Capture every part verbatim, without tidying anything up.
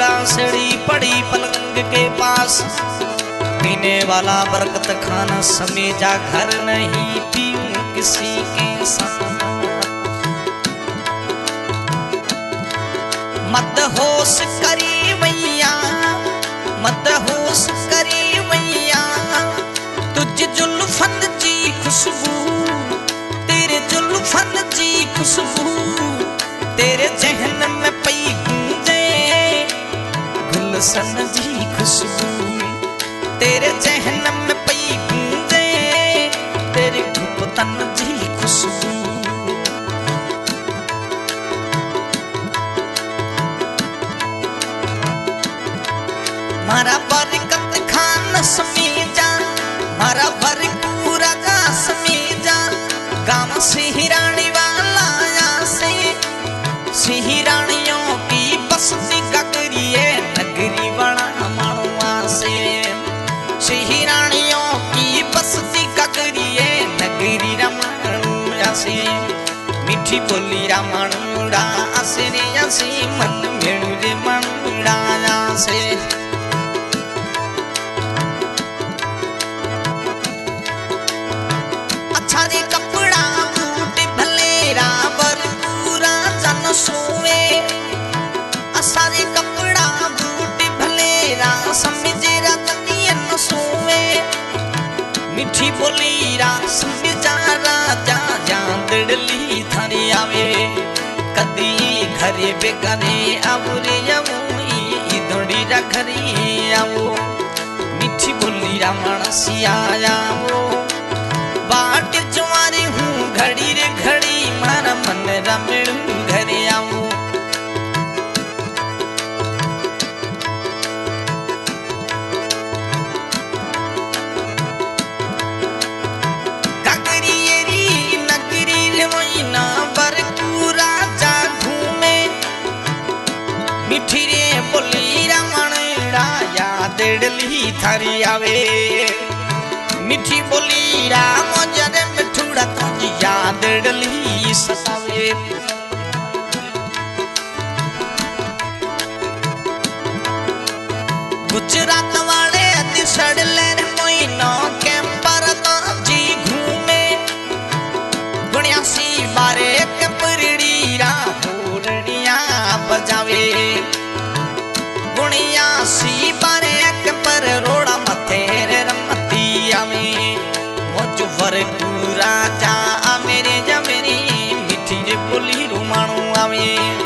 सीढ़ी पड़ी पलंग के पास, पीने वाला बरकत खाना समेजा, घर नहीं पीऊं किसी के साथ। मदहोश करी वैया, मदहोश करी वैया, तुझ जुल्फन जी खुशबू, तेरे जुल्फन जी खुशबू, तेरे जहन में पई गूंजे गुलशन जी खुशबू, तेरे जहन में पई गूंजे तेरे गुप्तन जी खुशबू। मारा बरकत खान समीजा, मारा बरकू राजा समीजा, गांव सिहरानी वाला से, सिहरानियों की बस्ती गगरिए नगरी बड़ा मानुआ से, सिहरानियों की बस्ती गगरिए नगरी रमणुड़ा से, मीठी बोली रमणुड़ा से रे से, मन मेणु रे मणुड़ा से। अच्छा रे कपड़ा बूट भलेरा बरपूरा जन सोवे, सारे कपड़ा बूट भलेरा समझेरा तनियन सोवे, मीठी बोली रा समझा राजा जांदड़ली थारी आवे, कदी घरे बेघरे आवरे आवई इदोड़ी रा घरे आवो, मीठी बोली रा मानसिया आवो, बाट जुआरी हूँ घड़ी रे घड़ी मारा मन रमेड़ू घरे आवो। मीठी रे बोली रमणड़ा यादड़ली थारी आवे, मीठी बोली राम जरे मिठूड़ा तुझ यादड़ली सतावे। गुजरात वाले दिसड़ले मोइनो कैंपर तो जी घूमे, गुणियासी बारे के परड़ी रा होरड़िया बजावे, गुणियासी बारे के पर रोड़ा मथेरे रमती आवे, मोजो वरकू राजा मेरे जमेरी मीठी रे बोली रुमाणू आवे।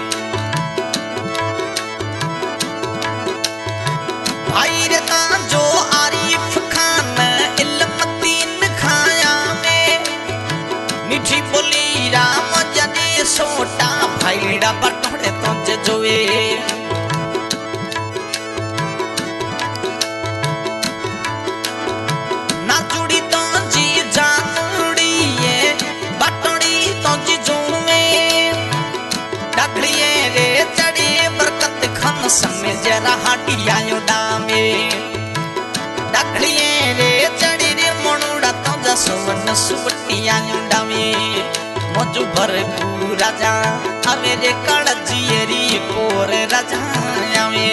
भाई रे ता जो आरिफ खान इल्मतीन खाया में, मीठी बोली राम जने सोटा भाईड़ा बटोड़े तो जोवे, ना जुड़ी तो जी जानड़ी ये बटोड़ी तो जी जोवे, डगड़िए रे चढ़ी बरकत खान समझ रहा डियायो डामे, डगड़िए रे चढ़ी रे मोनुड़ा तो जसवन सुबटिया डामे, मोजू भरकू राजा मेरे कड़जियरी पोर राजा आवे।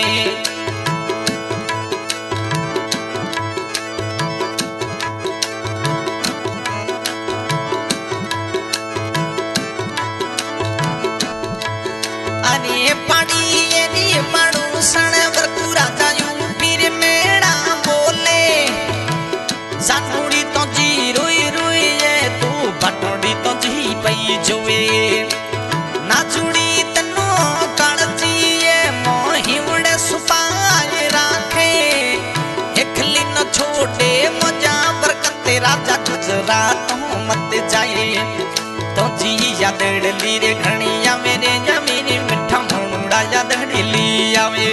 अरे पड़ी ये पड़ू सन भरकू राजा यूं फिर मेरा बोले, जानूड़ी तो जी रोई रोई ये तू बटोड़ी तो जी पई जोवे, ना जुड़ी तनो कड़जिए मोही उड़े सुपाए राखे, एकली न छोटे मजा बरकत राजा गुजरात मत जाए, तो जी यादड़ली रे घणिया मेरे जमीनी मिठा मोनुड़ा यादड़ली आवे।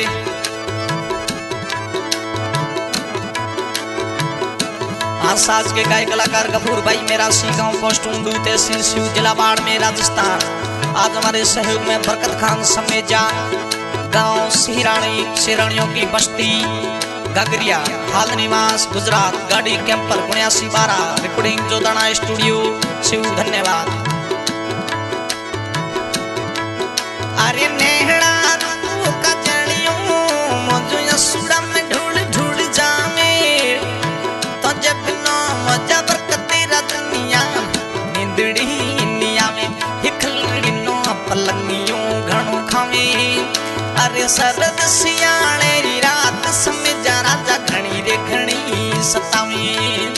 आसाज के गाय कलाकार गफूर भाई मेरा सी गाँव पोस्ट उंडू तहसील शिव जिला बाड़मेर राजस्थान। आज हमारे सहयोग में बरकत खान समेजा, गांव सिहरानी सिरानियों की बस्ती गगरिया, हाल निवास गुजरात, गाड़ी कैंपर उन्यासी बारह, रिकॉर्डिंग जोदाना स्टूडियो शिव। धन्यवाद। अरे नेहड़ा का जड़ियों सरद सियाणे री रात समझा राजा घणी रे घणी सतावी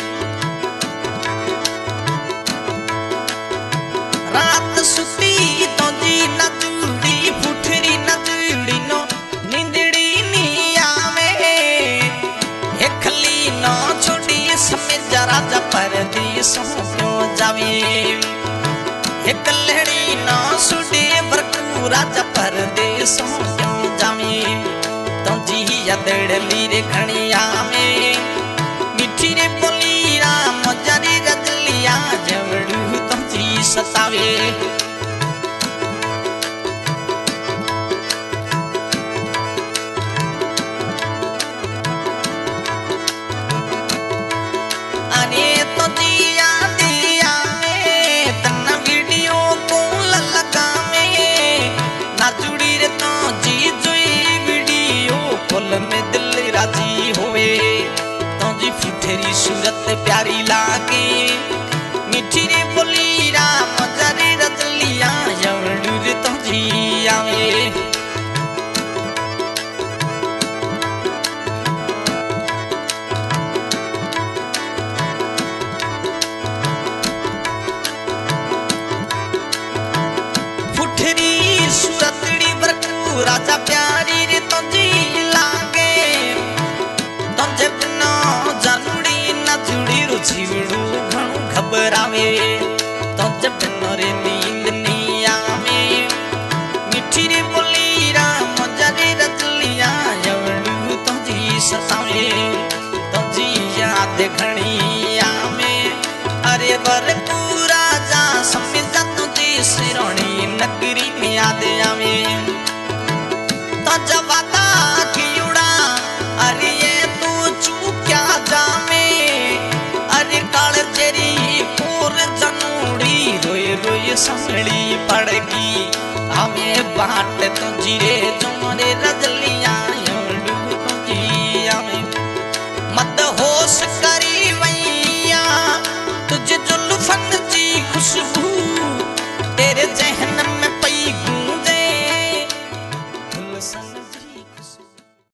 रात सुती तो जी नचूड़ी फुठरी नचूड़ी नो निंदड़ी नी आवे हेखली नो छोड़ी समझा राजा परदेसों क्यों जावे एक लहड़ी ना सुडे बरकू राजा परदेसों क्यों जावे तो जी यदड़ली रे घणिया में मिठी रे बोली राम जरी रजलिया जवड़ू तो जी सतावे अरे तो जी में दिल राजी होवे तो जी फुठेरी सूरत प्यारी लागे मिठी रे बोली राम जरे रजलिया जवड़ू रे तो जी आवे फुठेरी सूरतड़ी बरकू राजा प्यारी रे तो जी जीवड़ू घणो घबरावे तो जब नरे नींद नहीं आवे मिठी रे बोली राम जरे रजलिया जवड़ू तो जी सतावे तो जी याद घणी आवे अरे बरकू राजा समझा तो जी सिरोणी नगरी में याद आवे तो जब आता की उड़ा अरे ये तू चूक्या जावे काल तेरी पूर जनूड़ी रोई रोई संभली पड़गी हमें बाट तो जीरे तुमरे रजलिया तो जी हमें मत होश करी वैया तुझे जुल्फन जी खुशबू